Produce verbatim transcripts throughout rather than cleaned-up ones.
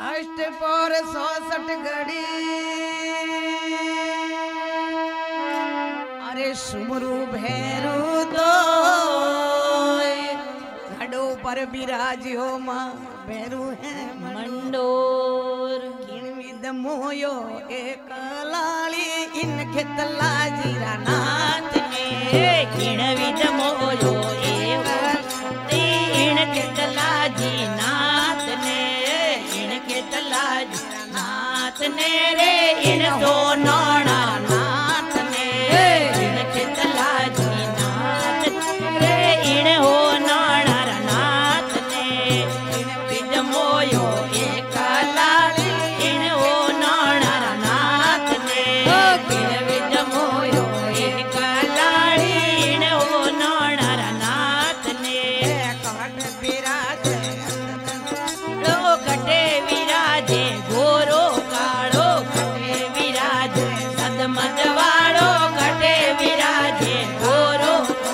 अष्ट पर सौसठ घड़ी अरे सुमरु भैरू तो घड़ो पर बिराजियो माँ भैरू है मंडोर किन विद मोयो एक लाली इन खेतला जीरा नाथ ने किण विद मोयो एक इन खेतला जी नाथ ने इन खेतला जी नाथ ने रे इन तो नोना नाथ ने इन खेतला जी नाथ रे इन हो नोना नाथ ने इन विद मोयो एक लाली इन हो नोना नाथ ने इन विद मोयो एक लाली इन हो नोना नाथ ने कट बिराजे लो कटे विराजे गोरो काळो कटे विराजे सदमदवाळो कटे विराजे गोरो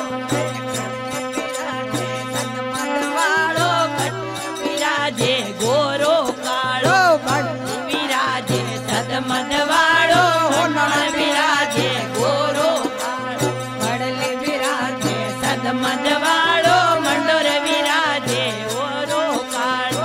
सदमदवाळो कटे विराजे गोरो काळो कटे विराजे सदमदवाळो नळ विराजे गोरो काळो बड़ले बिराजे सदमदवाळो मंडोर विराजे गोरो काळो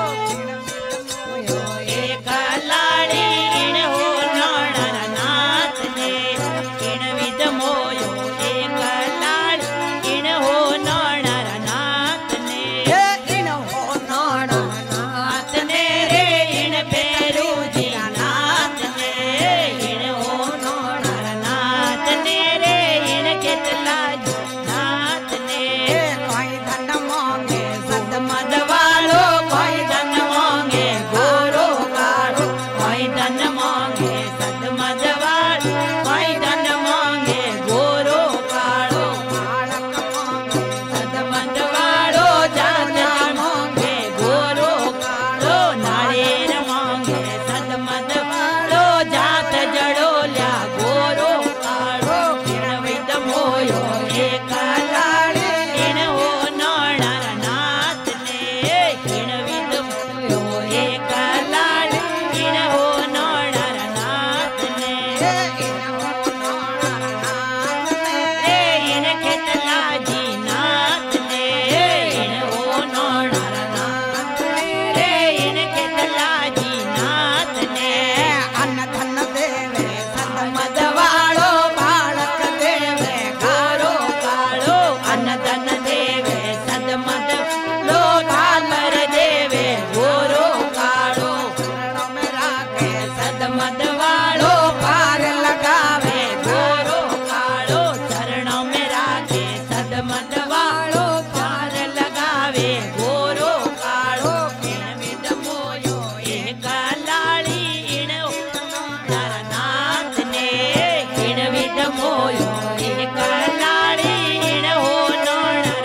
एक लाड़ी इन हो नोणर नाथ ने इन विद मोयो एक लाड़ी इन हो नोणर नाथ ने इन हो नोणा नाथ ने रे इन पेरू जी नाथ ने इन हो नोणर नाथ ने रे इन केतला जी नाथ ने कोई धन मांगे सदमदवाळो कोई धन मांगे गोरो काळो कोई धन मांगे सदमदवाळो कोई धन मांगे गोरो काळो बालक मांगे सदमदवाळो जात मांगे गोरो काळो नाळेर मांगे सदमदवाळो जात जडोल्या गोरो काळो किणविद मोयो एक लाडी इन हो नोणर नाथ ने किणविद मोयो एक लाडी इन हो नोणर नाथ ने इन हो नोणा नाथ रे इन खेतला जी नाथ ने इन हो नोणर नाथ रे इन खेतला जी नाथ ने अन्न धन देवे सदमदवाळो बाळक देवे गारो काळो अन्नधन देवे सदमदवाळो घागर देवे गोरो काळो चरणों में राखे सदमदवाळो पार लगावे गोरो काळो चरणों में राखे सदमदवाळो पार लगावे गोरो काळो किणविद मोयो एक लाळी इन नर नाथ ने किणविद मोयो एक लाळी इन हो नोणर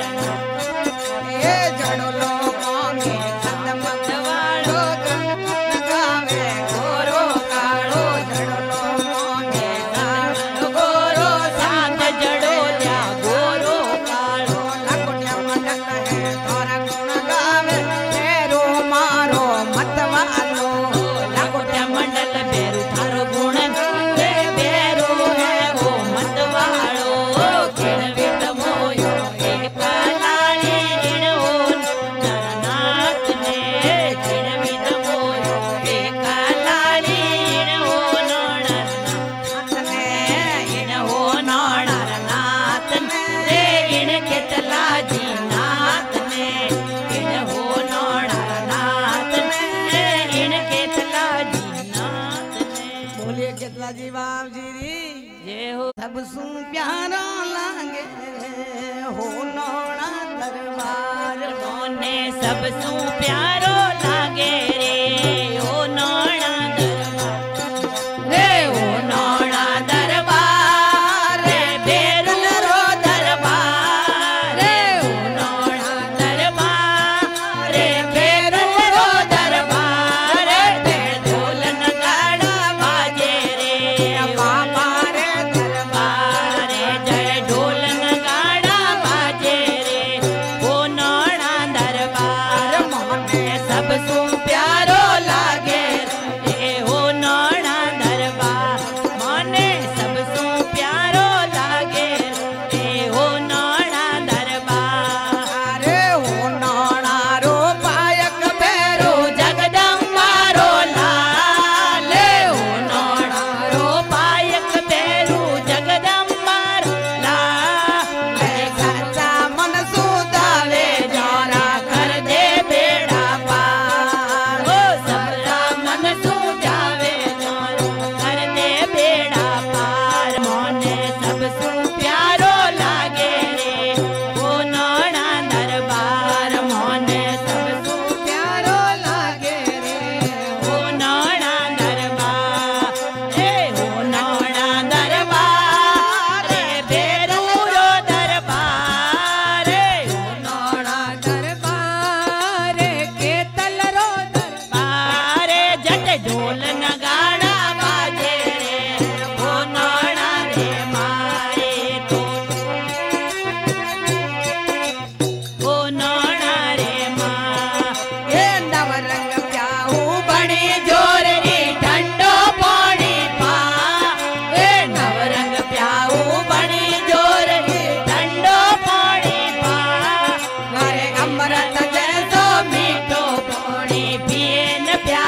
ये जड़ो लोग मांगे सदमदवाळो लगावे गोरो काळो जड़ो लोग मांगे नाथ गोरो सात जडोल्या गोरो काळो लकुटिया मंडल है तोरा गुण गावे तेरो मारो मतवालो लकोट्या मंडल बेरू थारो गुण रे बेरू है वो मतवाळो किणविद मोयो एक लाळी इन हो नरनाथ ने किणविद मोयो एक लाळी इन हो नोणरनाथ ने इन हो नोणरनाथ रे इन केतला जी नाथ ने इन हो नोणरनाथ ने इन केतला जी नाथ ने बोलिए कितना जी बाप जी री जय हो सब सु प्यारा लागे हो नोणा दरबार मोने सब सु प्यारो लागे रे ओ नोणा दरबार रे ओ नोणा दरबार रे बेरल रो दरबार रे ओ नोणा दरबार रे बेरल रो दरबार रे ढोल नगाड़ा बाजे रे बाबा रे दरबार रे जय ढोल नगाड़ा बाजे रे ओ नोणा दरबार मोहन सब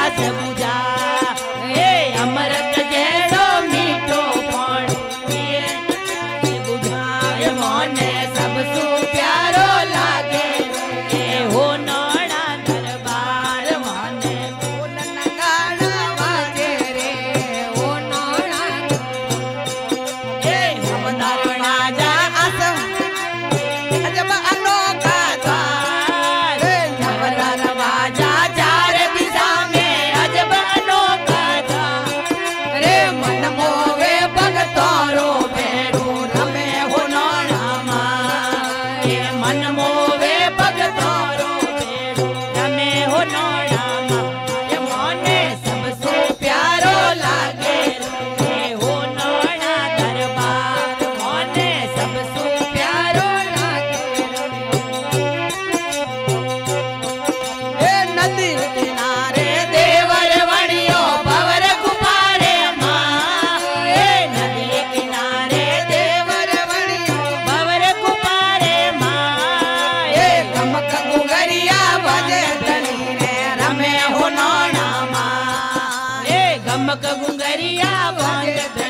प्यास बुझा ए अमृत जेड़ो मीठो पण पिए बुझाए मोने सबसु प्यारो लागे ए हो नोड़ा दरबार मोने फूल नगाड़ा वाजे रे ओ नोड़ा ए हमदार राजा आसम अजब अनोखा द्वार नवरा दरवाजा चार दिशा में अजब अनोखा द्वार रे मन मोवे भगतोरो भेड़ू रमे हो नोड़ामा ए मन मोवे भगतोरो भेड़ू रमे हो नोड़ामा ए मोने सबसु प्यारो लागे रे हो नोड़ा दरबार मोने सबसु प्यारो लागे ए नदी किनारे देवर वणियो भवर कुपारे मां ए नदी किनारे देवर वणियो भवर कुपारे मां ए गमक गुगरिया बजे धनी रे रमे हो नोड़ा ए गमक गुंगरिया बांध